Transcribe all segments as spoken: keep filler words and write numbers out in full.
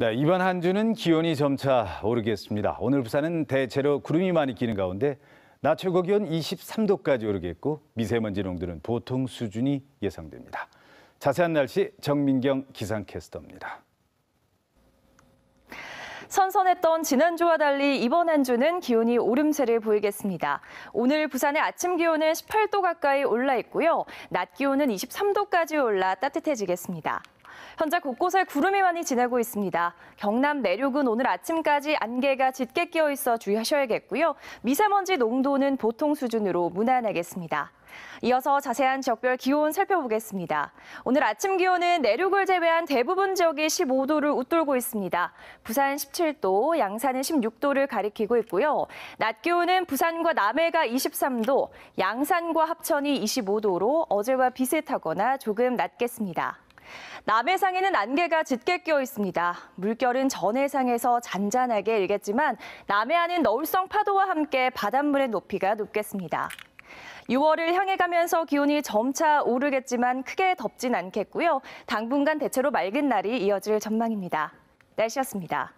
네, 이번 한 주는 기온이 점차 오르겠습니다. 오늘 부산은 대체로 구름이 많이 끼는 가운데 낮 최고 기온 이십삼 도까지 오르겠고 미세먼지 농도는 보통 수준이 예상됩니다. 자세한 날씨 정민경 기상캐스터입니다. 선선했던 지난주와 달리 이번 한 주는 기온이 오름세를 보이겠습니다. 오늘 부산의 아침 기온은 십팔 도 가까이 올라 있고요. 낮 기온은 이십삼 도까지 올라 따뜻해지겠습니다. 현재 곳곳에 구름이 많이 지나고 있습니다. 경남 내륙은 오늘 아침까지 안개가 짙게 끼어 있어 주의하셔야겠고요. 미세먼지 농도는 보통 수준으로 무난하겠습니다. 이어서 자세한 지역별 기온 살펴보겠습니다. 오늘 아침 기온은 내륙을 제외한 대부분 지역이 십오 도를 웃돌고 있습니다. 부산 십칠 도, 양산은 십육 도를 가리키고 있고요. 낮 기온은 부산과 남해가 이십삼 도, 양산과 합천이 이십오 도로 어제와 비슷하거나 조금 낮겠습니다. 남해상에는 안개가 짙게 끼어 있습니다. 물결은 전해상에서 잔잔하게 일겠지만 남해안은 너울성 파도와 함께 바닷물의 높이가 높겠습니다. 유월을 향해 가면서 기온이 점차 오르겠지만 크게 덥진 않겠고요. 당분간 대체로 맑은 날이 이어질 전망입니다. 날씨였습니다.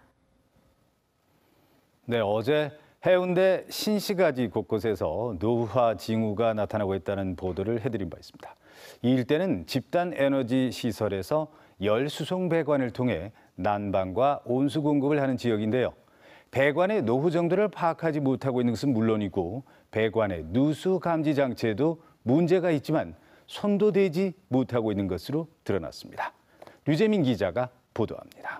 네, 어제 해운대 신시가지 곳곳에서 노후화 징후가 나타나고 있다는 보도를 해드린 바 있습니다. 이 일대는 집단 에너지 시설에서 열 수송 배관을 통해 난방과 온수 공급을 하는 지역인데요. 배관의 노후 정도를 파악하지 못하고 있는 것은 물론이고 배관의 누수 감지 장치에도 문제가 있지만 손도 대지 못하고 있는 것으로 드러났습니다. 류재민 기자가 보도합니다.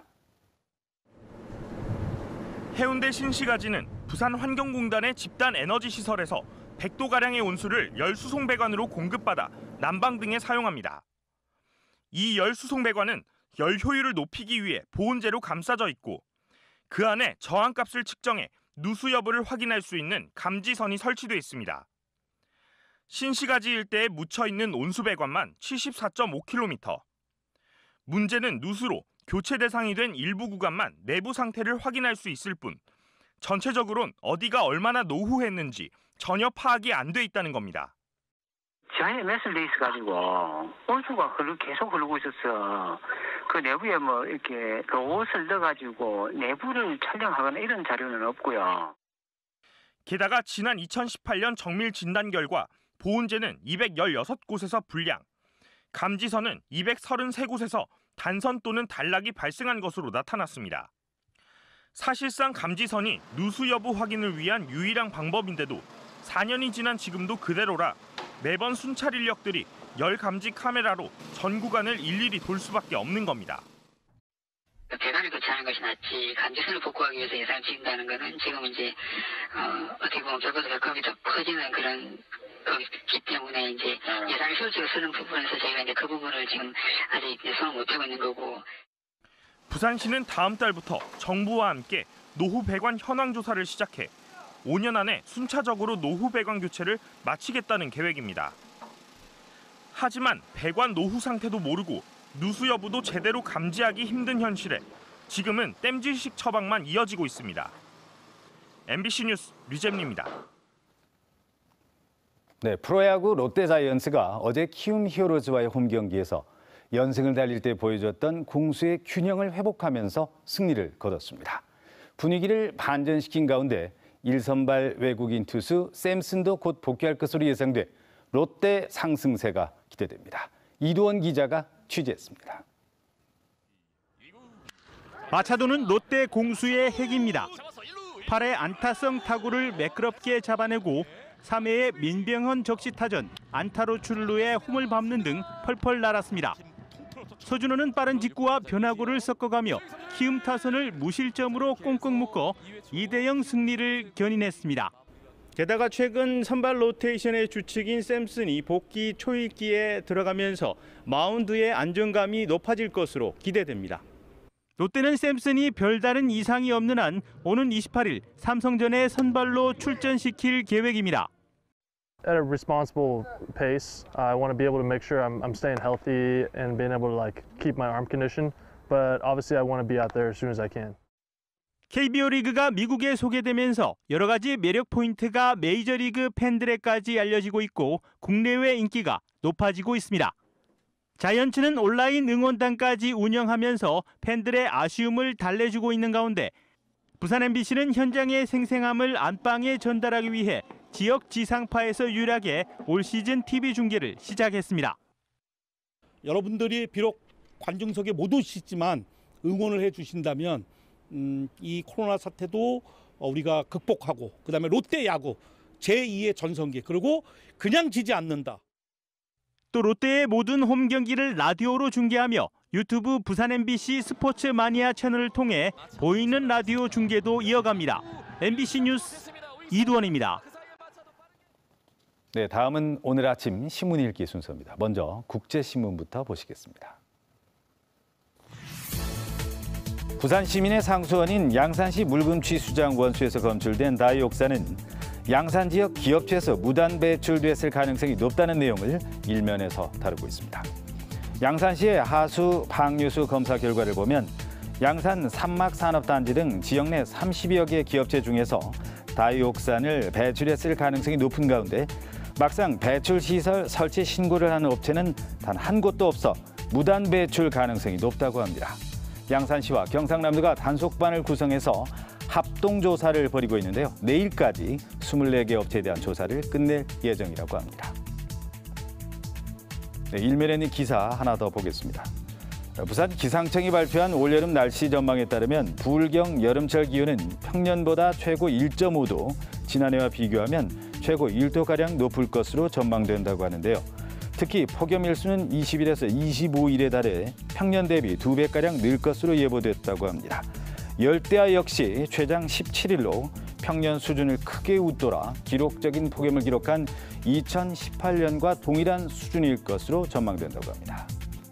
해운대 신시가지는 부산환경공단의 집단 에너지 시설에서 백 도가량의 온수를 열수송 배관으로 공급받아 난방 등에 사용합니다. 이 열수송 배관은 열 효율을 높이기 위해 보온재로 감싸져 있고 그 안에 저항값을 측정해 누수 여부를 확인할 수 있는 감지선이 설치돼 있습니다. 신시가지 일대에 묻혀 있는 온수 배관만 칠십사 점 오 킬로미터. 문제는 누수로 교체 대상이 된 일부 구간만 내부 상태를 확인할 수 있을 뿐 전체적으론 어디가 얼마나 노후했는지 전혀 파악이 안 돼 있다는 겁니다. 지하에 매설돼 있어가지고 온수가 흐르, 계속 흐르고 있었어. 그 내부에 뭐 이렇게 로봇을 넣어가지고 내부를 촬영하거나 이런 자료는 없고요. 게다가 지난 이천십팔 년 정밀 진단 결과 보온재는 이백십육 곳에서 불량, 감지선은 이백삼십삼 곳에서 단선 또는 단락이 발생한 것으로 나타났습니다. 사실상 감지선이 누수 여부 확인을 위한 유일한 방법인데도 사 년이 지난 지금도 그대로라 매번 순찰 인력들이 열 감지 카메라로 전 구간을 일일이 돌 수밖에 없는 겁니다. 배관을 교체하는 것이 낫지 감지선을 복구하기 위해서 예산을 지은다는 것은 지금 이제 어, 어떻게 보면 결과도 결과가 더 커지는 그런 거기 때문에 이제 예산을 효율적으로 쓰는 부분에서 저희가 이제 그 부분을 지금 아직 손을 못 대고 있는 거고. 부산시는 다음 달부터 정부와 함께 노후 배관 현황 조사를 시작해 오 년 안에 순차적으로 노후 배관 교체를 마치겠다는 계획입니다. 하지만 배관 노후 상태도 모르고 누수 여부도 제대로 감지하기 힘든 현실에 지금은 땜질식 처방만 이어지고 있습니다. 엠비씨 뉴스 류재민입니다. 네, 프로야구 롯데자이언츠가 어제 키움 히어로즈와의 홈 경기에서 연승을 달릴 때 보여줬던 공수의 균형을 회복하면서 승리를 거뒀습니다. 분위기를 반전시킨 가운데 일 선발 외국인 투수 샘슨도 곧 복귀할 것으로 예상돼 롯데 상승세가 기대됩니다. 이두원 기자가 취재했습니다. 마차도는 롯데 공수의 핵입니다. 팔 회 안타성 타구를 매끄럽게 잡아내고 삼 회에 민병헌 적시타전 안타로 출루해 홈을 밟는 등 펄펄 날았습니다. 서준호는 빠른 직구와 변화구를 섞어가며 키움 타선을 무실점으로 꽁꽁 묶어 이 대 영 승리를 견인했습니다. 게다가 최근 선발 로테이션의 주축인 샘슨이 복귀 초읽기에 들어가면서 마운드의 안정감이 높아질 것으로 기대됩니다. 롯데는 샘슨이 별다른 이상이 없는 한 오는 이십팔 일 삼성전에 선발로 출전시킬 계획입니다. At a responsible pace, I want to be able to make sure I'm, I'm staying healthy and being able to like keep my arm condition. But obviously, I want to be out there as soon as I can. 케이비오 리그가 미국에 소개되면서 여러 가지 매력 포인트가 메이저리그 팬들에까지 알려지고 있고 국내외 인기가 높아지고 있습니다. 자이언츠는 온라인 응원단까지 운영하면서 팬들의 아쉬움을 달래주고 있는 가운데 부산 엠비씨는 현장의 생생함을 안방에 전달하기 위해 지역 지상파에서 유일하게 올 시즌 티비 중계를 시작했습니다. 여러분들이 비록 관중석에 못 오시지만 응원을 해주신다면 음, 이 코로나 사태도 우리가 극복하고 그다음에 롯데 야구 제이의 전성기 그리고 그냥 지지 않는다. 또 롯데의 모든 홈 경기를 라디오로 중계하며 유튜브 부산 엠비씨 스포츠 마니아 채널을 통해 보이는 라디오 중계도 이어갑니다. 엠비씨 뉴스 이두원입니다. 네, 다음은 오늘 아침 신문 읽기 순서입니다. 먼저 국제신문부터 보시겠습니다. 부산 시민의 상수원인 양산시 물금취 수장 원수에서 검출된 다이옥산은 양산 지역 기업체에서 무단 배출됐을 가능성이 높다는 내용을 일면에서 다루고 있습니다. 양산시의 하수, 방류수 검사 결과를 보면 양산 산막산업단지 등 지역 내 삼십여 개 기업체 중에서 다이옥산을 배출했을 가능성이 높은 가운데 막상 배출시설 설치 신고를 하는 업체는 단 한 곳도 없어 무단 배출 가능성이 높다고 합니다. 양산시와 경상남도가 단속반을 구성해서 합동조사를 벌이고 있는데요. 내일까지 스물네 개 업체에 대한 조사를 끝낼 예정이라고 합니다. 네, 일면에 있는 기사 하나 더 보겠습니다. 부산 기상청이 발표한 올여름 날씨 전망에 따르면 불경 여름철 기온은 평년보다 최고 일 점 오 도, 지난해와 비교하면 최고 일 도가량 높을 것으로 전망된다고 하는데요. 특히 폭염일수는 이십 일에서 이십오 일에 달해 평년 대비 두 배가량 늘 것으로 예보됐다고 합니다. 열대야 역시 최장 십칠 일로 평년 수준을 크게 웃돌아 기록적인 폭염을 기록한 이천십팔 년과 동일한 수준일 것으로 전망된다고 합니다.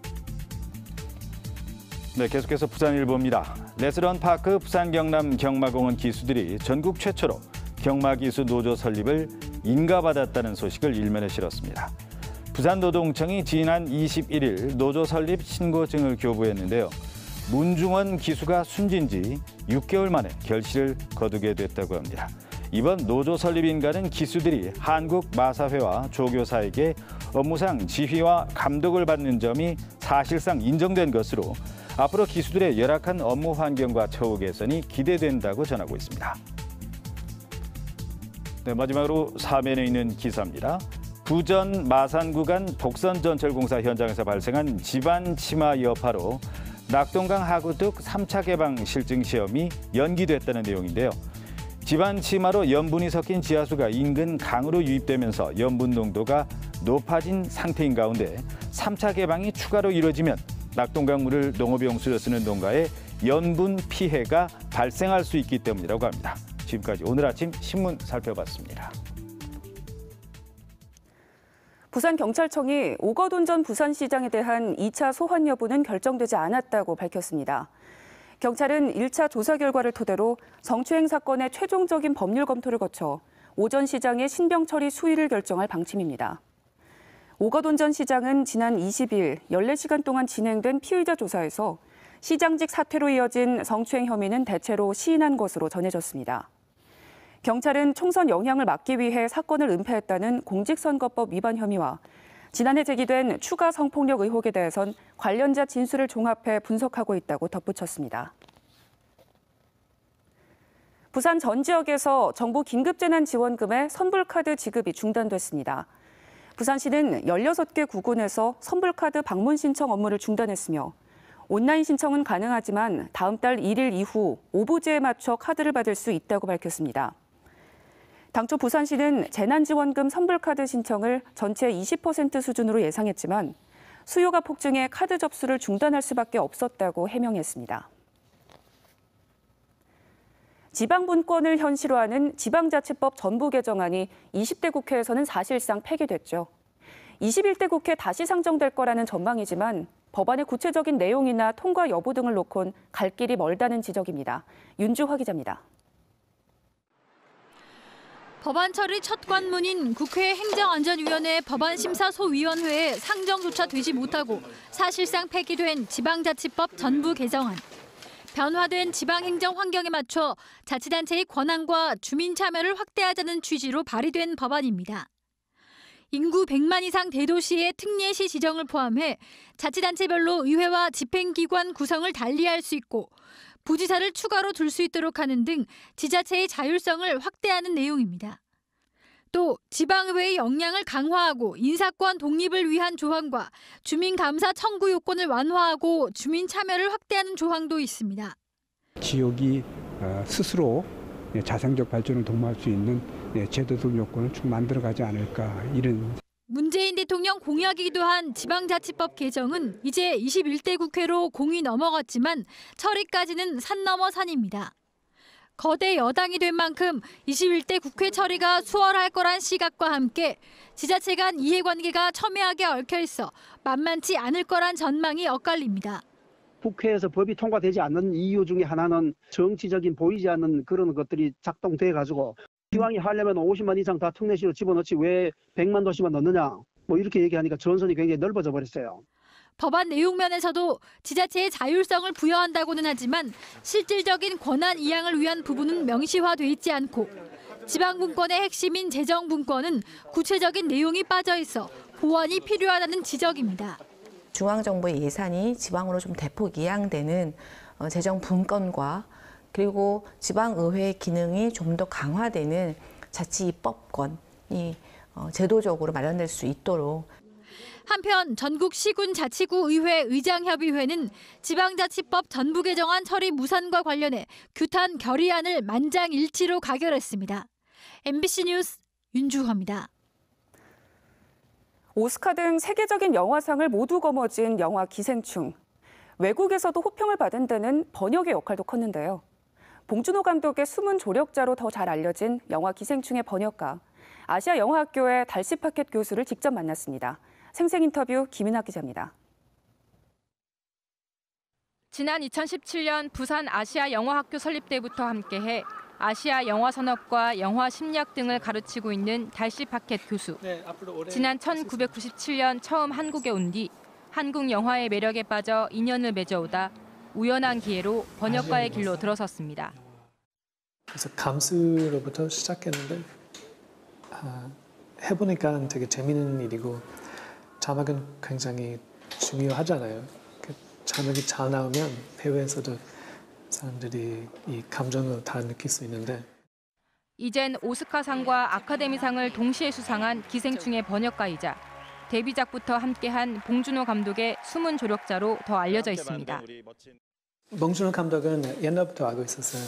네, 계속해서 부산일보입니다. 레스런파크 부산 경남 경마공원 기수들이 전국 최초로 경마기수 노조 설립을 인가받았다는 소식을 일면에 실었습니다. 부산노동청이 지난 이십일 일 노조 설립 신고증을 교부했는데요. 문중원 기수가 숨진 지 육 개월 만에 결실을 거두게 됐다고 합니다. 이번 노조 설립 인가는 기수들이 한국마사회와 조교사에게 업무상 지휘와 감독을 받는 점이 사실상 인정된 것으로 앞으로 기수들의 열악한 업무 환경과 처우 개선이 기대된다고 전하고 있습니다. 네, 마지막으로 사면에 있는 기사입니다. 부전 마산 구간 독선전철공사 현장에서 발생한 집안 치마 여파로 낙동강 하구둑 삼 차 개방 실증 시험이 연기됐다는 내용인데요. 집안 치마로 염분이 섞인 지하수가 인근 강으로 유입되면서 염분 농도가 높아진 상태인 가운데 삼 차 개방이 추가로 이루어지면 낙동강 물을 농업용수로 쓰는 농가에 염분 피해가 발생할 수 있기 때문이라고 합니다. 지금까지 오늘 아침 신문 살펴봤습니다. 부산경찰청이 오거돈 전 부산시장에 대한 이 차 소환 여부는 결정되지 않았다고 밝혔습니다. 경찰은 일 차 조사 결과를 토대로 성추행 사건의 최종적인 법률 검토를 거쳐 오 전 시장의 신병 처리 수위를 결정할 방침입니다. 오거돈 전 시장은 지난 이십 일 열네 시간 동안 진행된 피의자 조사에서 시장직 사퇴로 이어진 성추행 혐의는 대체로 시인한 것으로 전해졌습니다. 경찰은 총선 영향을 막기 위해 사건을 은폐했다는 공직선거법 위반 혐의와 지난해 제기된 추가 성폭력 의혹에 대해선 관련자 진술을 종합해 분석하고 있다고 덧붙였습니다. 부산 전 지역에서 정부 긴급재난지원금의 선불카드 지급이 중단됐습니다. 부산시는 열여섯 개 구군에서 선불카드 방문 신청 업무를 중단했으며 온라인 신청은 가능하지만 다음 달 일 일 이후 오부제에 맞춰 카드를 받을 수 있다고 밝혔습니다. 당초 부산시는 재난지원금 선불카드 신청을 전체 이십 퍼센트 수준으로 예상했지만 수요가 폭증해 카드 접수를 중단할 수밖에 없었다고 해명했습니다. 지방분권을 현실화하는 지방자치법 전부 개정안이 이십 대 국회에서는 사실상 폐기됐죠. 이십일 대 국회 다시 상정될 거라는 전망이지만 법안의 구체적인 내용이나 통과 여부 등을 놓곤 갈 길이 멀다는 지적입니다. 윤주화 기자입니다. 법안 처리 첫 관문인 국회 행정안전위원회 법안심사소위원회에 상정조차 되지 못하고 사실상 폐기된 지방자치법 전부 개정안. 변화된 지방행정 환경에 맞춰 자치단체의 권한과 주민 참여를 확대하자는 취지로 발의된 법안입니다. 인구 백만 이상 대도시의 특례시 지정을 포함해 자치단체별로 의회와 집행기관 구성을 달리할 수 있고 부지사를 추가로 둘 수 있도록 하는 등 지자체의 자율성을 확대하는 내용입니다. 또 지방의회의 역량을 강화하고 인사권 독립을 위한 조항과 주민감사 청구 요건을 완화하고 주민 참여를 확대하는 조항도 있습니다. 지역이 스스로 자생적 발전을 도모할 수 있는 제도적 요건을 쭉 만들어가지 않을까 이런. 문재인 대통령 공약이기도 한 지방자치법 개정은 이제 이십일 대 국회로 공이 넘어갔지만 처리까지는 산 넘어 산입니다. 거대 여당이 된 만큼 이십일 대 국회 처리가 수월할 거란 시각과 함께 지자체 간 이해관계가 첨예하게 얽혀 있어 만만치 않을 거란 전망이 엇갈립니다. 국회에서 법이 통과되지 않는 이유 중에 하나는 정치적인 보이지 않는 그런 것들이 작동돼 가지고 기왕이 하려면 오십만 이상 다 특례시로 집어넣지 왜 백만 도시만 넣느냐 뭐 이렇게 얘기하니까 전선이 굉장히 넓어져 버렸어요. 법안 내용 면에서도 지자체의 자율성을 부여한다고는 하지만 실질적인 권한 이양을 위한 부분은 명시화돼 있지 않고 지방분권의 핵심인 재정분권은 구체적인 내용이 빠져 있어 보완이 필요하다는 지적입니다. 중앙정부의 예산이 지방으로 좀 대폭 이양되는 재정분권과 그리고 지방의회의 기능이 좀 더 강화되는 자치입법권이 제도적으로 마련될 수 있도록. 한편 전국 시군 자치구 의회 의장협의회는 지방자치법 전부 개정안 처리 무산과 관련해 규탄 결의안을 만장일치로 가결했습니다. 엠비씨 뉴스 윤주화입니다. 오스카 등 세계적인 영화상을 모두 거머쥔 영화 기생충. 외국에서도 호평을 받은 데는 번역의 역할도 컸는데요. 봉준호 감독의 숨은 조력자로 더 잘 알려진 영화 기생충의 번역가, 아시아 영화학교의 달시파켓 교수를 직접 만났습니다. 생생 인터뷰 김인학 기자입니다. 지난 이천십칠 년 부산 아시아 영화학교 설립 때부터 함께해 아시아 영화 산업과 영화 심리학 등을 가르치고 있는 달시파켓 교수. 네, 지난 천구백구십칠 년 처음 한국에 온 뒤 한국 영화의 매력에 빠져 인연을 맺어오다 우연한 기회로 번역가의 길로 들어섰습니다. 그래서 감수로부터 시작했는데 아, 해보니까 되게 재미있는 일이고 자막은 굉장히 중요하잖아요. 자막이 잘 나오면 해외에서도 사람들이 이 감정을 다 느낄 수 있는데. 이젠 오스카상과 아카데미상을 동시에 수상한 기생충의 번역가이자 데뷔작부터 함께한 봉준호 감독의 숨은 조력자로 더 알려져 있습니다. 봉준호 감독은 옛날부터 알고 있었어요.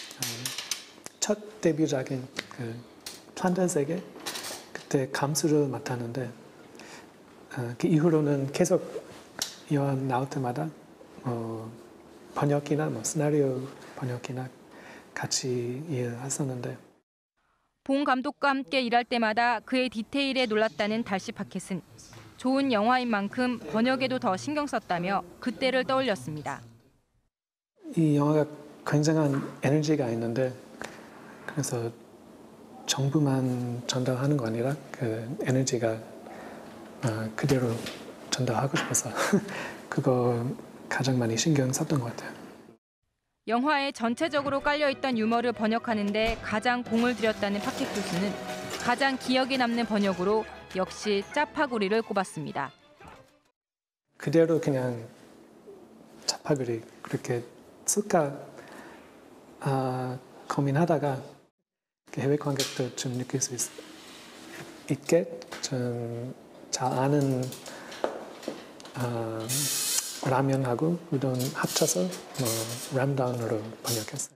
첫 데뷔작인 그 판타세계 그때 감수를 맡았는데 그 이후로는 계속 영화 나올 때마다 뭐 번역이나 뭐 시나리오 번역이나 같이 일했었는데. 봉 감독과 함께 일할 때마다 그의 디테일에 놀랐다는 달시파켓은 좋은 영화인 만큼 번역에도 더 신경 썼다며 그때를 떠올렸습니다. 이 영화가 굉장한 에너지가 있는데 그래서 정보만 전달하는 거 아니라 그 에너지가 어, 그대로 전달하고 싶어서 그거 가장 많이 신경 썼던 것 같아요. 영화에 전체적으로 깔려있던 유머를 번역하는 데 가장 공을 들였다는 파켓 교수는 가장 기억에 남는 번역으로 역시 짜파구리를 꼽았습니다. 그대로 그냥 짜파구리 그렇게 쓸까 아, 고민하다가 해외 관객도 좀 느낄 수 있, 있게 좀 잘 아는 어, 라면하고 우동 합쳐서 뭐 람다운으로 번역했어요.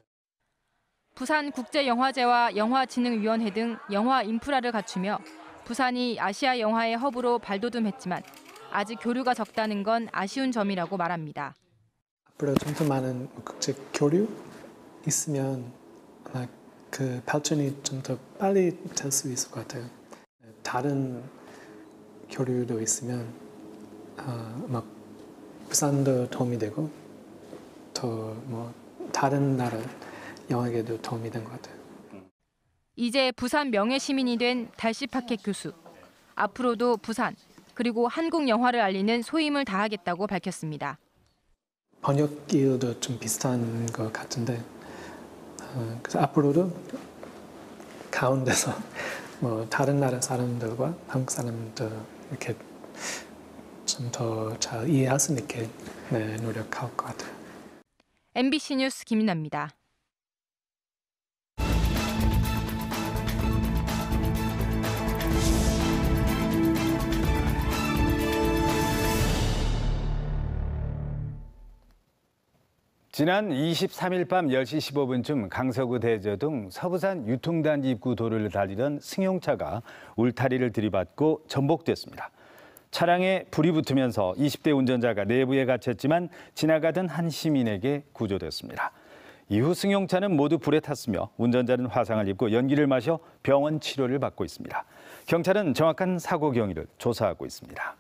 부산국제영화제와 영화진흥위원회 등 영화 인프라를 갖추며 부산이 아시아 영화의 허브로 발돋움했지만 아직 교류가 적다는 건 아쉬운 점이라고 말합니다. 앞으로 좀 더 많은 국제 교류 있으면 아마 그 발전이 좀 더 빨리 될 수 있을 것 같아요. 다른 교류도 있으면 어, 막 부산도 도움이 되고 더 뭐 다른 나라 영화에도 도움이 된 것 같아요. 이제 부산 명예시민이 된 달시파켓 교수. 앞으로도 부산 그리고 한국 영화를 알리는 소임을 다하겠다고 밝혔습니다. 번역 일도 좀 비슷한 것 같은데 어, 그래서 앞으로도 가운데서 뭐 다른 나라 사람들과 한국 사람들 이렇게 좀 더 잘 이해할 수 있게 네, 노력할 것 같아요. 엠비씨 뉴스 김인아입니다. 지난 이십삼 일 밤 열 시 십오 분쯤 강서구 대저동 서부산 유통단지 입구 도로를 달리던 승용차가 울타리를 들이받고 전복됐습니다. 차량에 불이 붙으면서 이십 대 운전자가 내부에 갇혔지만 지나가던 한 시민에게 구조됐습니다. 이후 승용차는 모두 불에 탔으며 운전자는 화상을 입고 연기를 마셔 병원 치료를 받고 있습니다. 경찰은 정확한 사고 경위를 조사하고 있습니다.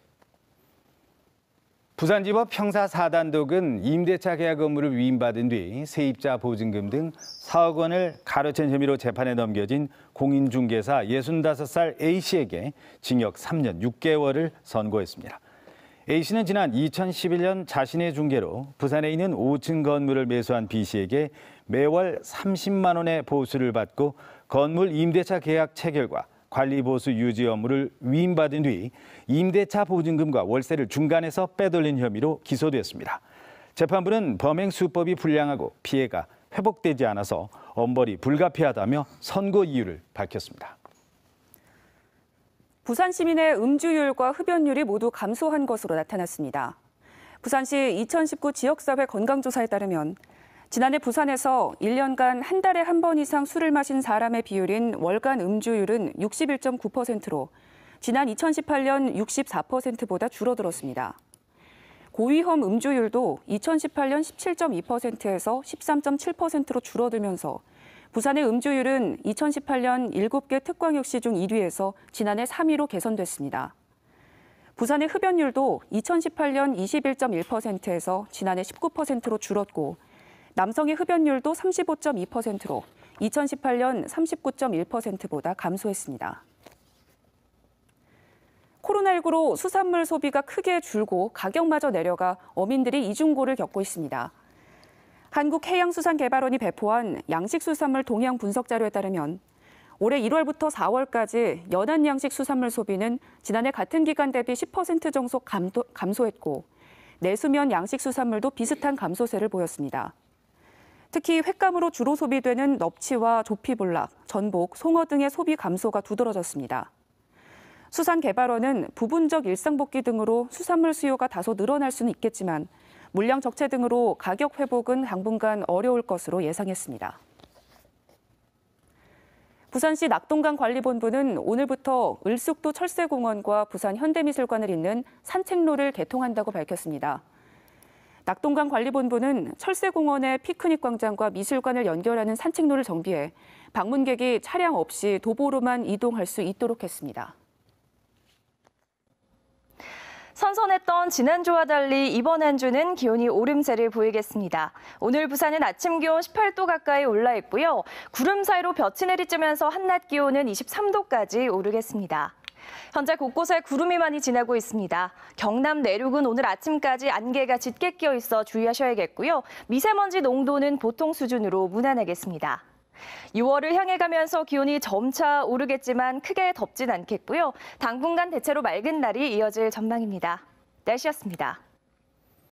부산지법 형사 사 단독은 임대차 계약 업무를 위임받은 뒤 세입자 보증금 등 사억 원을 가로챈 혐의로 재판에 넘겨진 공인중개사 예순다섯 살 A씨에게 징역 삼 년 육 개월을 선고했습니다. A씨는 지난 이천십일 년 자신의 중개로 부산에 있는 오 층 건물을 매수한 B씨에게 매월 삼십만 원의 보수를 받고 건물 임대차 계약 체결과 관리보수 유지 업무를 위임받은 뒤 임대차 보증금과 월세를 중간에서 빼돌린 혐의로 기소됐습니다. 재판부는 범행 수법이 불량하고 피해가 회복되지 않아서 엄벌이 불가피하다며 선고 이유를 밝혔습니다. 부산 시민의 음주율과 흡연율이 모두 감소한 것으로 나타났습니다. 부산시 이천십구 지역사회 건강조사에 따르면 지난해 부산에서 일 년간 한 달에 한 번 이상 술을 마신 사람의 비율인 월간 음주율은 육십일 점 구 퍼센트로 지난 이천십팔 년 육십사 퍼센트보다 줄어들었습니다. 고위험 음주율도 이천십팔 년 십칠 점 이 퍼센트에서 십삼 점 칠 퍼센트로 줄어들면서 부산의 음주율은 이천십팔 년 일곱 개 특광역시 중 일 위에서 지난해 삼 위로 개선됐습니다. 부산의 흡연율도 이천십팔 년 이십일 점 일 퍼센트에서 지난해 십구 퍼센트로 줄었고 남성의 흡연율도 삼십오 점 이 퍼센트로 이천십팔 년 삼십구 점 일 퍼센트보다 감소했습니다. 코로나십구로 수산물 소비가 크게 줄고 가격마저 내려가 어민들이 이중고를 겪고 있습니다. 한국해양수산개발원이 배포한 양식수산물 동향 분석 자료에 따르면 올해 일월부터 사월까지 연안 양식 수산물 소비는 지난해 같은 기간 대비 십 퍼센트 정도 감도, 감소했고 내수면 양식 수산물도 비슷한 감소세를 보였습니다. 특히 횟감으로 주로 소비되는 넙치와 조피볼락, 전복, 송어 등의 소비 감소가 두드러졌습니다. 수산개발원은 부분적 일상복귀 등으로 수산물 수요가 다소 늘어날 수는 있겠지만 물량 적체 등으로 가격 회복은 당분간 어려울 것으로 예상했습니다. 부산시 낙동강관리본부는 오늘부터 을숙도 철새공원과 부산 현대미술관을 잇는 산책로를 개통한다고 밝혔습니다. 낙동강관리본부는 철새공원의 피크닉 광장과 미술관을 연결하는 산책로를 정비해 방문객이 차량 없이 도보로만 이동할 수 있도록 했습니다. 선선했던 지난주와 달리 이번 한 주는 기온이 오름세를 보이겠습니다. 오늘 부산은 아침 기온 십팔 도 가까이 올라 있고요. 구름 사이로 볕이 내리쬐면서 한낮 기온은 이십삼 도까지 오르겠습니다. 현재 곳곳에 구름이 많이 지나고 있습니다. 경남 내륙은 오늘 아침까지 안개가 짙게 끼어 있어 주의하셔야겠고요. 미세먼지 농도는 보통 수준으로 무난하겠습니다. 유월을 향해 가면서 기온이 점차 오르겠지만 크게 덥진 않겠고요. 당분간 대체로 맑은 날이 이어질 전망입니다. 날씨였습니다.